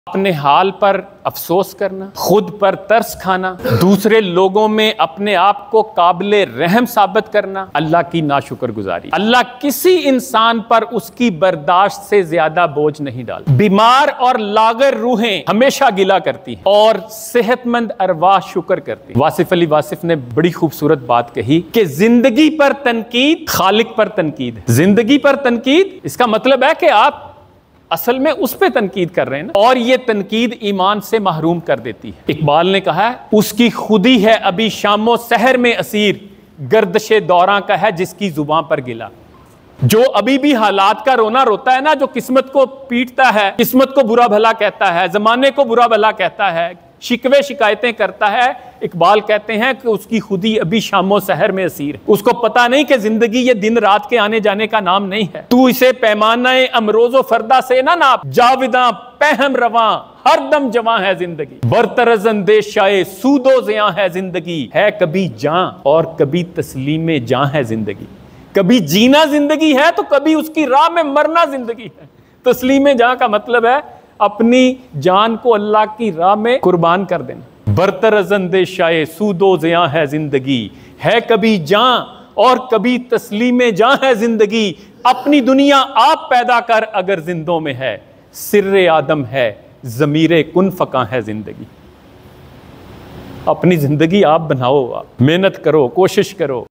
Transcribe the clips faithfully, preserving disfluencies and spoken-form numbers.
अपने हाल पर अफसोस करना, खुद पर तरस खाना, दूसरे लोगों में अपने आप को काबिले रहम साबित करना, अल्लाह की नाशुक्रगुजारी। अल्लाह किसी इंसान पर उसकी बर्दाश्त से ज्यादा बोझ नहीं डालता। बीमार और लागर रूहें हमेशा गिला करती हैं और सेहतमंद अरवाह शुक्र करती हैं। वासिफ अली वासिफ ने बड़ी खूबसूरत बात कही कि जिंदगी पर तनकीद खालिक पर तनकीद है। जिंदगी पर तनकीद इसका मतलब है कि आप असल में उस पे तनकीद कर रहे हैं ना, और ये तनकीद ईमान से महरूम कर देती है। इकबाल ने कहा है, उसकी खुदी है अभी शामो सहर में असीर, गर्दशे दौरा का है जिसकी जुबान पर गिला। जो अभी भी हालात का रोना रोता है ना, जो किस्मत को पीटता है, किस्मत को बुरा भला कहता है, जमाने को बुरा भला कहता है, शिकवे शिकायतें करता है, इकबाल कहते हैं कि उसकी खुदी अभी शामो सहर में असीर है। उसको पता नहीं कि जिंदगी ये दिन रात के आने जाने का नाम नहीं है। तू इसे पैमाना अमरोजो फरदा से ना नाप, जाविदा पहम रवा हर दम जवां है जिंदगी, बरतरजन देशाए सूदो ज़िया है जिंदगी, है कभी जां और कभी तस्लीमे जां है जिंदगी। कभी जीना जिंदगी है तो कभी उसकी राह में मरना जिंदगी है। तस्लीमे जां का मतलब है अपनी जान को अल्लाह की राह में कुर्बान कर देना। बरतरजन देशाए सूदो ज़िया है जिंदगी, है कभी जां और कभी तस्लीमे जां है जिंदगी। अपनी दुनिया आप पैदा कर अगर जिंदों में है, सिर्रे आदम है ज़मीरे कुन फ़का है जिंदगी। अपनी जिंदगी आप बनाओ, आप मेहनत करो, कोशिश करो।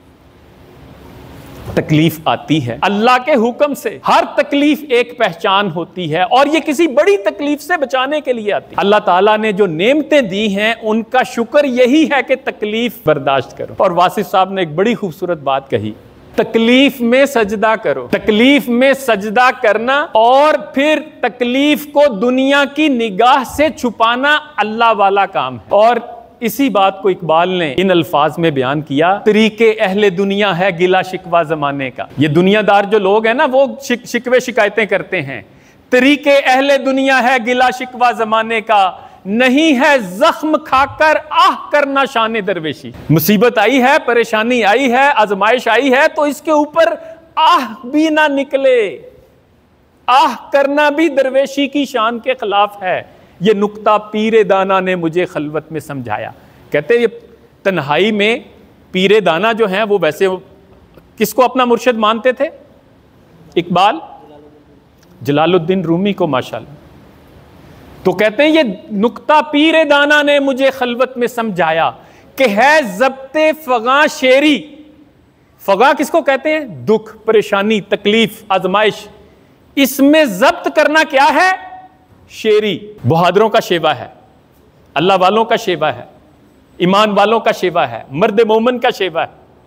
तकलीफ आती है अल्लाह के हुक्म से, हर तकलीफ एक पहचान होती है और ये किसी बड़ी तकलीफ से बचाने के लिए आती है। अल्लाह ताला ने जो नेमतें दी हैं उनका शुक्र यही है कि तकलीफ बर्दाश्त करो। और वासिफ साहब ने एक बड़ी खूबसूरत बात कही, तकलीफ में सजदा करो। तकलीफ में सजदा करना और फिर तकलीफ को दुनिया की निगाह से छुपाना अल्लाह वाला काम है। और इसी बात को इकबाल ने इन अल्फाज में बयान किया, तरीके अहले दुनिया है गिला शिकवा जमाने का। ये दुनियादार जो लोग हैं ना, वो शिक, शिकवे शिकायतें करते हैं। तरीके अहले दुनिया है गिला शिकवा जमाने का, नहीं है जख्म खाकर आह करना शान दरवेशी। मुसीबत आई है, परेशानी आई है, आजमाइश आई है तो इसके ऊपर आह भी ना निकले। आह करना भी दरवेशी की शान के खिलाफ है। ये नुक्ता पीरे दाना ने मुझे खलवत में समझाया। कहते ये तन्हाई में पीरे दाना जो हैं वो वैसे किसको अपना मुर्शिद मानते थे? इकबाल, जलालुद्दीन रूमी को माशाल्लाह। तो कहते हैं ये नुक्ता पीरे दाना ने मुझे खलवत में समझाया कि है ज़ब्ते फ़गा शेरी। फ़गा किसको कहते हैं? दुख, परेशानी, तकलीफ, आजमाइश। इसमें ज़ब्त करना क्या है? शेरी। बहादुरों का शेवा है, अल्लाह वालों का शेवा है, ईमान वालों का शेवा है, मर्द मोमन का शेवा है।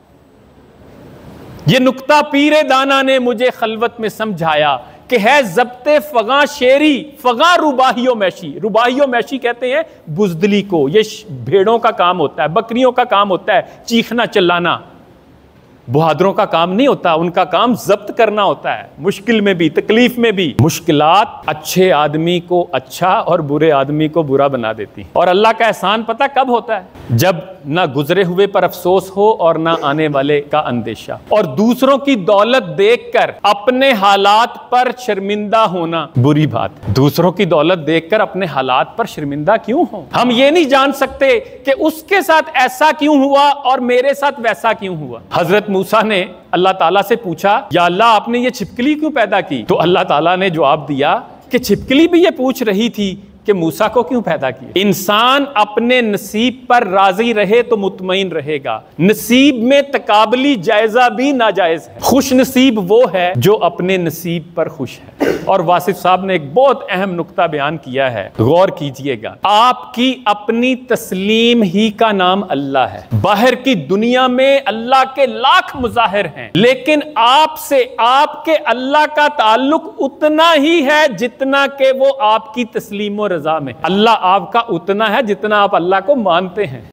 यह नुक्ता पीरे दाना ने मुझे खलवत में समझाया कि है ज़ब्ते फ़गा शेरी। फ़गा रुबाहियो मैशी। रुबाहियो मैशी कहते हैं बुज़दली को। यह भेड़ों का काम होता है, बकरियों का काम होता है, चीखना चिल्लाना। बहादुरों का काम नहीं होता, उनका काम जब्त करना होता है, मुश्किल में भी, तकलीफ में भी। मुश्किलात अच्छे आदमी को अच्छा और बुरे आदमी को बुरा बना देती हैं। और अल्लाह का एहसान पता कब होता है? जब ना गुजरे हुए पर अफसोस हो और ना आने वाले का अंदेशा। और दूसरों की दौलत देखकर अपने हालात पर शर्मिंदा होना बुरी बात। दूसरों की दौलत देखकर अपने हालात पर शर्मिंदा क्यों हो? हम ये नहीं जान सकते कि उसके साथ ऐसा क्यों हुआ और मेरे साथ वैसा क्यों हुआ। हजरत मूसा ने अल्लाह ताला से पूछा, या अल्लाह आपने ये छिपकली क्यों पैदा की? तो अल्लाह ताला ने जवाब दिया कि छिपकली भी ये पूछ रही थी कि मूसा को क्यों पैदा किया। इंसान अपने नसीब पर राजी रहे तो मुतमईन रहेगा। नसीब में तकाबली जायजा भी नाजायज है। खुश नसीब वो है जो अपने नसीब पर खुश है। और वासिफ साहब ने एक बहुत अहम नुक्ता बयान किया है, गौर कीजिएगा। आपकी अपनी तस्लीम ही का नाम अल्लाह है। बाहर की दुनिया में अल्लाह के लाख मुजाहिर हैं, लेकिन आपसे आपके अल्लाह का ताल्लुक उतना ही है जितना कि वो आपकी तस्लीम और रजा में। अल्लाह आपका उतना है जितना आप अल्लाह को मानते हैं।